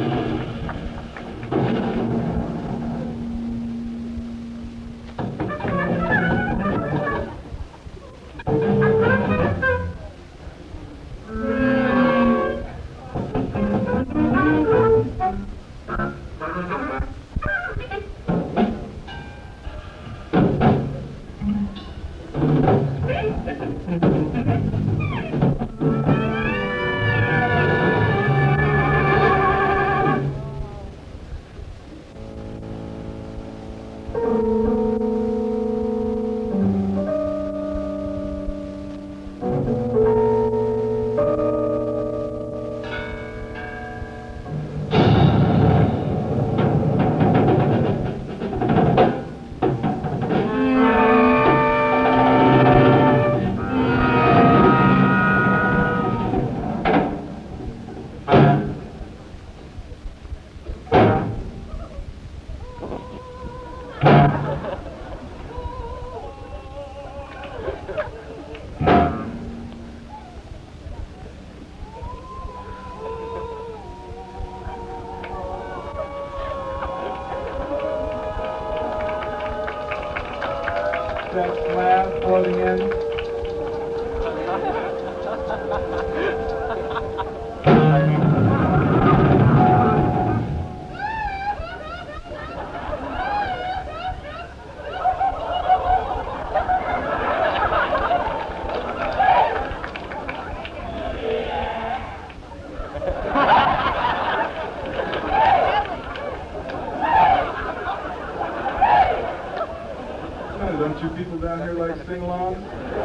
That slab floating in. Don't you people down here like sing-alongs?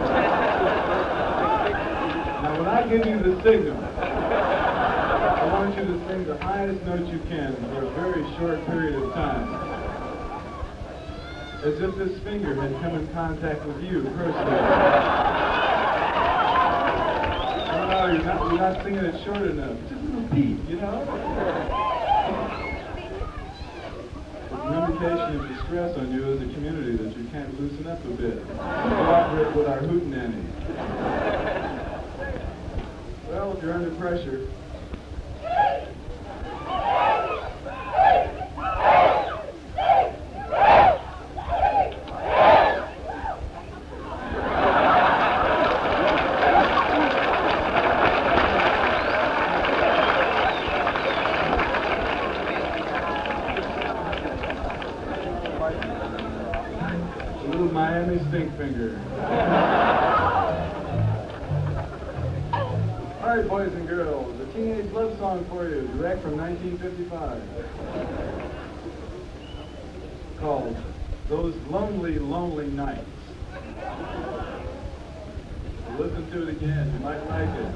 Now, when I give you the signal, I want you to sing the highest note you can for a very short period of time. As if this finger had come in contact with you personally. No, you're not singing it short enough. Just a little beat, you know? An indication of distress on you as a community that you can't loosen up a bit. Cooperate with our hootenanny. Well, if you're under pressure, Miami stink finger. All right, boys and girls, a teenage love song for you, direct from 1955, called Those Lonely, Lonely Nights. Listen to it again, you might like it.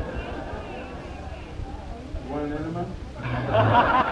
You want an enema?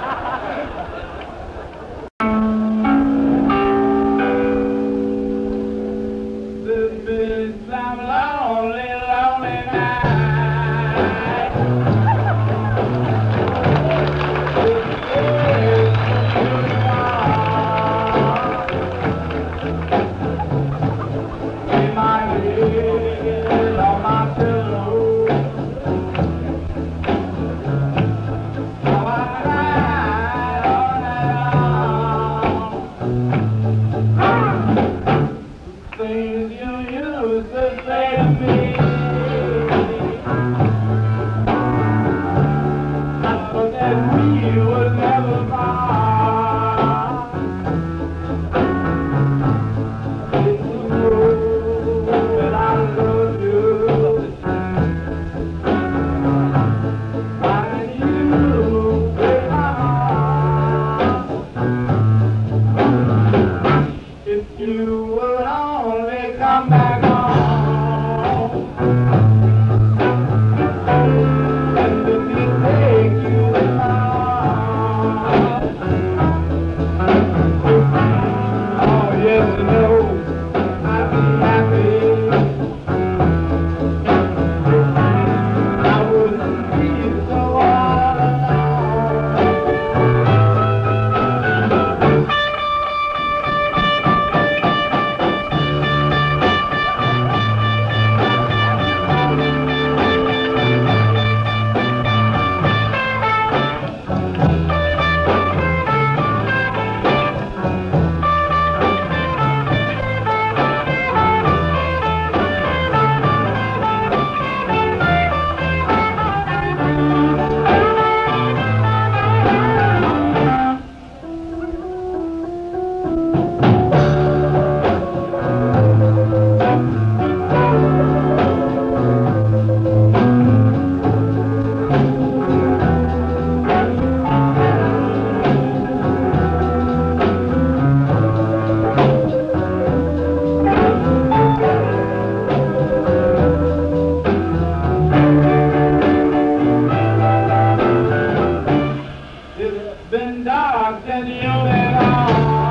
knocks and yielding on.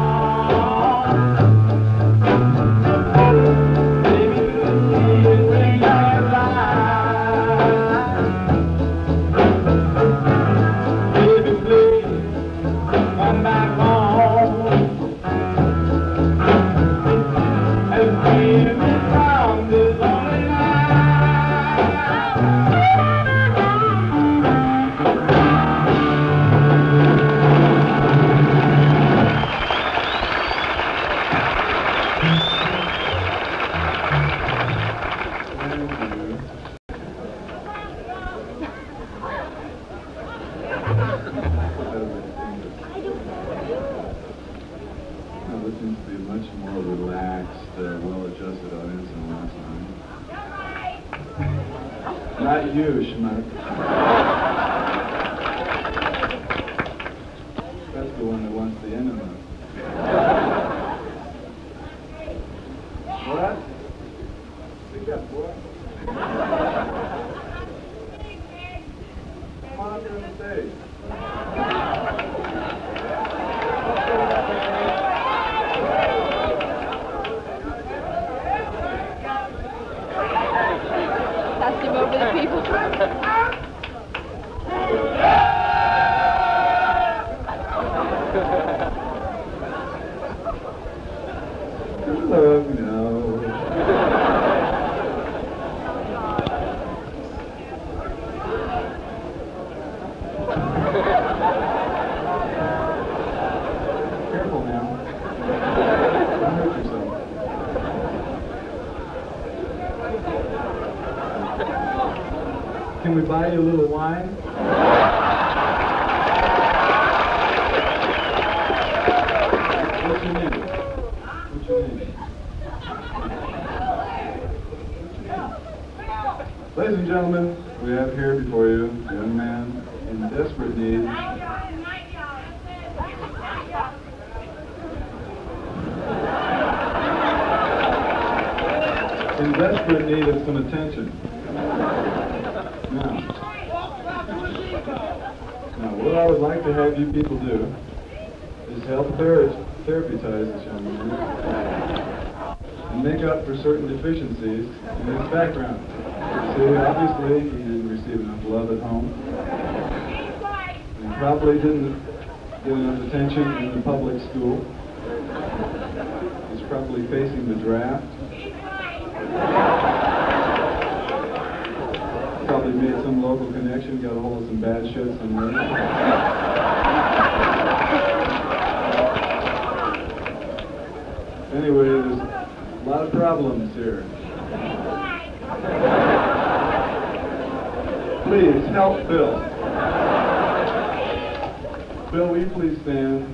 Baby, the sea is bring your life. Baby, please come back home and free me from this lonely life. This seems to be a much more relaxed, well-adjusted audience than last time. Not you, Schmuck. That's the one that wants the enema. What? Speak up, boy. Come on up here on the stage. Pass him over the people. Love now. Careful now. Don't hurt yourself. Can we buy you a little wine? What's your name? What's your name? Ladies and gentlemen, we have here before you a young man in desperate need. In desperate need of some attention. Now, what I would like to have you people do is help therapeutize this young man and make up for certain deficiencies in his background. See, obviously, he didn't receive enough love at home. And probably didn't get enough attention in the public school. He's probably facing the draft. Probably made some local connection, got a hold of some bad shit somewhere. Anyway, there's a lot of problems here. Please help Bill. Bill, will you please stand?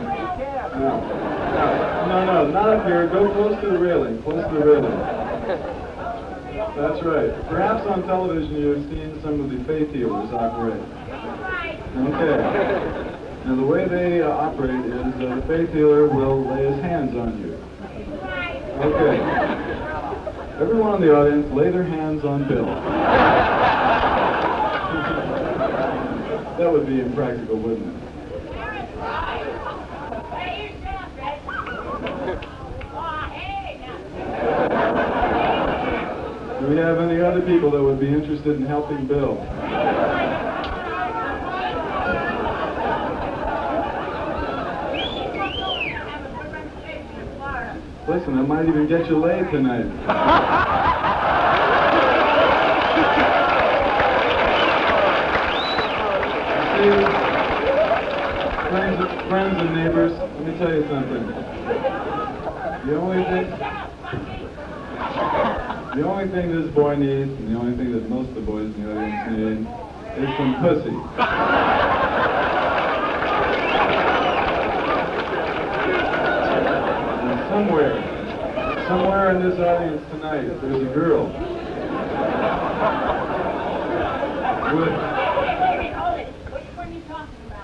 No, not up here. Go close to the railing. Close to the railing. That's right. Perhaps on television you've seen some of the faith healers operate. Okay. Now the way they operate is the faith healer will lay his hands on you. Okay. Everyone in the audience, lay their hands on Bill. That would be impractical, wouldn't it? Do we have any other people that would be interested in helping Bill? Listen, I might even get you laid tonight. See, friends and neighbors, let me tell you something. The only thing this boy needs, and the only thing that most of the boys in the audience need, is some pussy. And somewhere in this audience tonight, there's a girl with... Hold it. Which one are you talking about?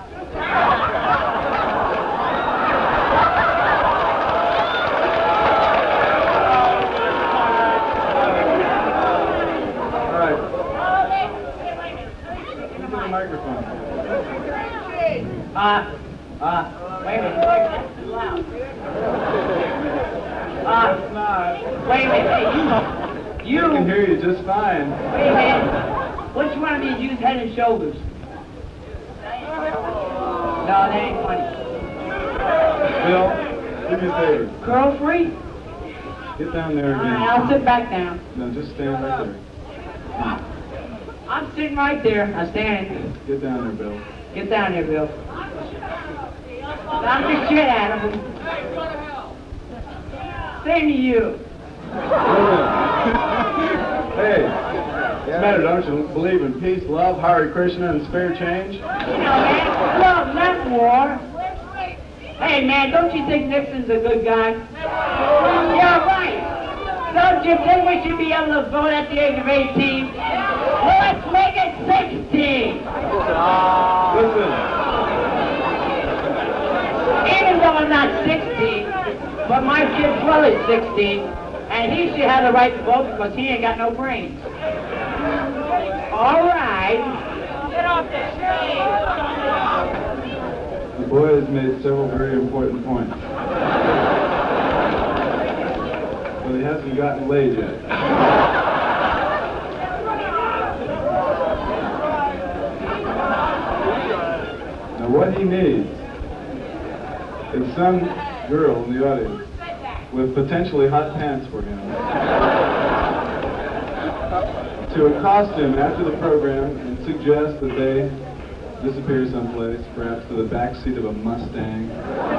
Wait a minute. That's too loud. It's not. Wait a minute. Hey, you. I can hear you just fine. Wait a minute. Which one of these use Head and Shoulders? No, they ain't funny. Bill, do me a favor. Curl free? Get down there All again. right, I'll sit back down. No, just stand right there. I'm sitting right there. I'm standing. Get down there, Bill. Get down here, Bill. Knock the shit out of him. Same to you. Hey, what's the matter? Don't you believe in peace, love, Hare Krishna, and spare change? You know, man, love, not war. Hey, man, don't you think Nixon's a good guy? Yeah, right. Don't you think we should be able to vote at the age of 18? Let's make it 16. Listen, Even though I'm not 16, but my kid's brother is 16, and he should have the right to vote because he ain't got no brains. All right. Get off the street. the boy has made several very important points. But he hasn't gotten laid yet. Now what he needs is some girl in the audience with potentially hot pants for him to accost him after the program and suggest that they disappear someplace, perhaps to the back seat of a Mustang,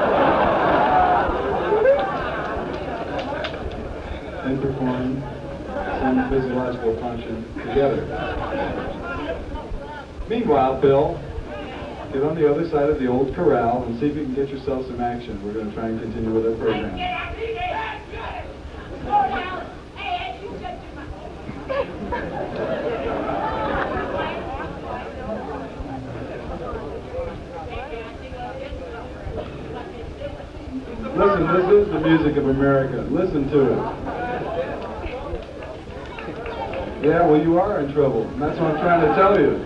and perform some physiological function together. Meanwhile, Bill, get on the other side of the old corral and see if you can get yourself some action. We're going to try and continue with our program. Listen, this is the music of America. Listen to it. Yeah, well, you are in trouble. And that's what I'm trying to tell you.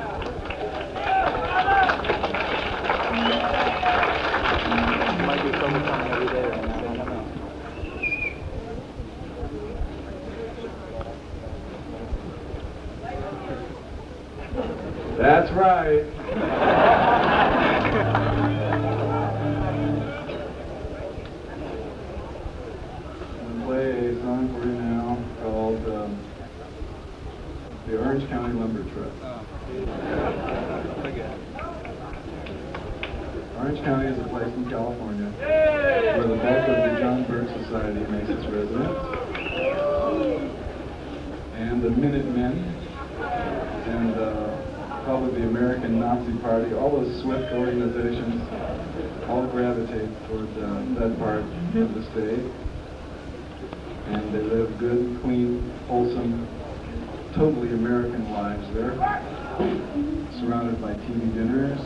That's right. I'll play a song for you now called The Orange County Lumber Trust. Orange County is a place in California where the bulk of the John Birch Society makes its residence. And the Minutemen and probably the American Nazi Party, all those swift organizations, all gravitate toward that part of the state. And they live good, clean, wholesome, totally American lives there, surrounded by TV dinners,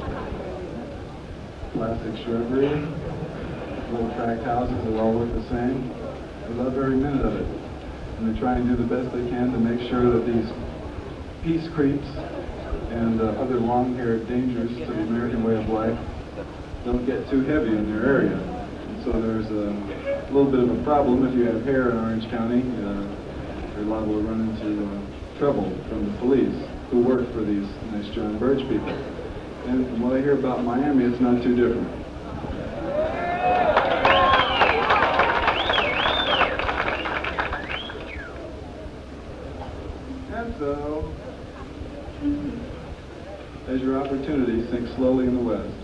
plastic shrubbery, little tract houses that all look the same. They love every minute of it. And they try and do the best they can to make sure that these peace creeps and other long-haired dangers to the American way of life don't get too heavy in their area. And so there's a little bit of a problem if you have hair in Orange County. You're liable to run into trouble from the police who work for these nice John Birch people. And from what I hear about Miami, it's not too different. And so, as your opportunity sinks slowly in the west,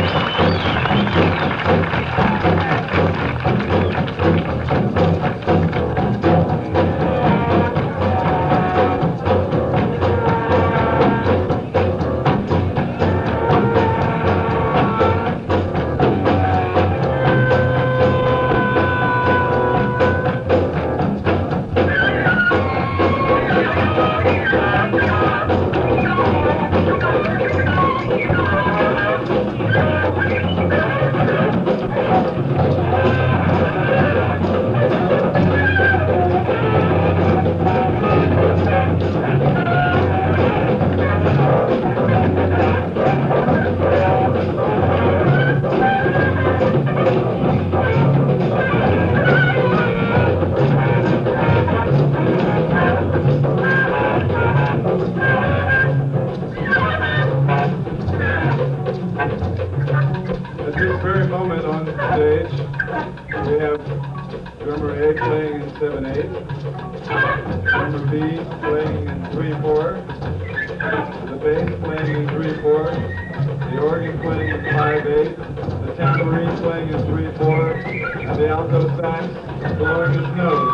At this very moment on stage, we have drummer A playing in 7/8, drummer B playing in 3/4, the bass playing in 3/4, the organ playing in 5/8, the tambourine playing in 3/4, and the alto sax blowing its nose.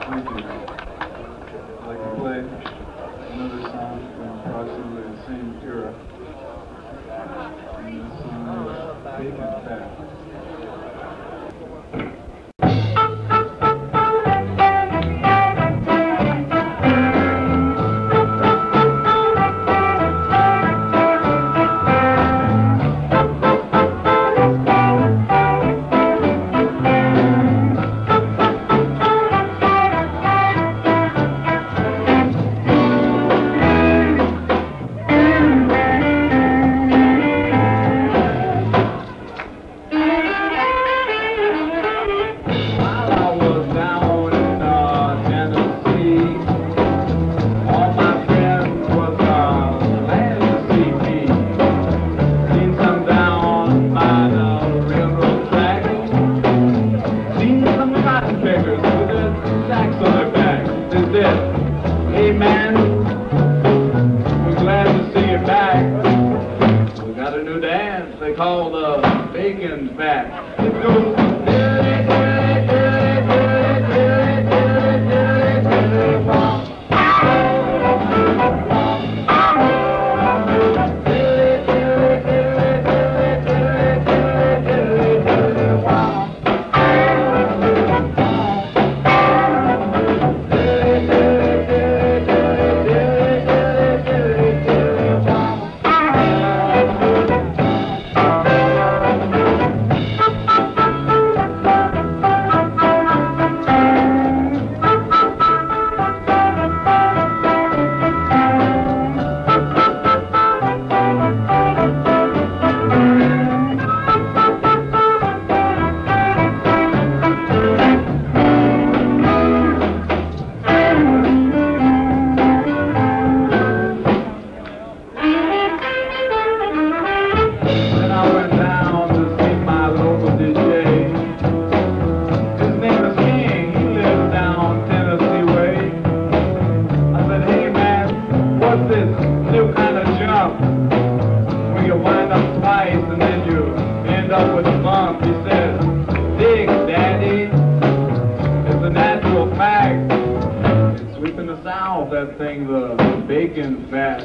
Thank you. I'd like to play another song from approximately the same era. And this song is Bacon Fat. Hey man, we're glad to see you back. We got a new dance they call the Bacon Fat. Let's go. That thing, the Bacon Fat.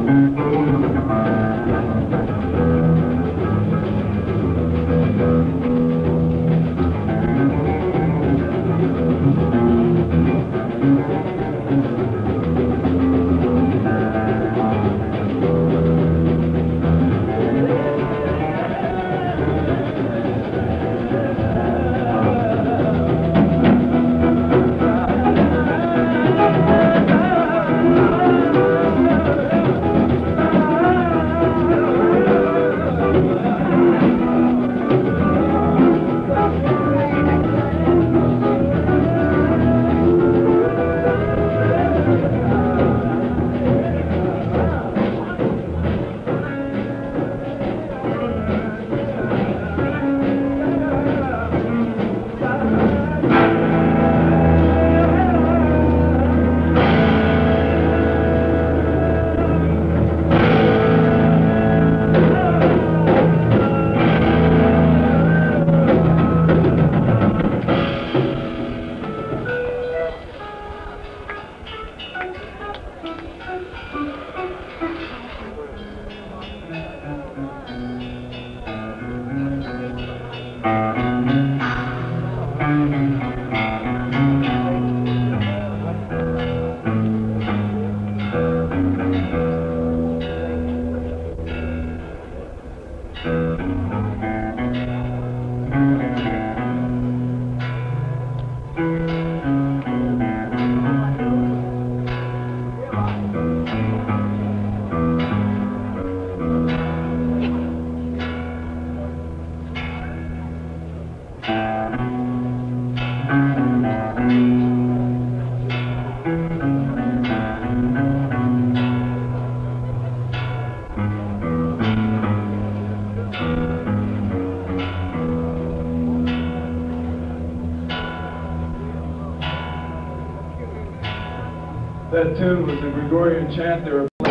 That tune was the Gregorian chant they were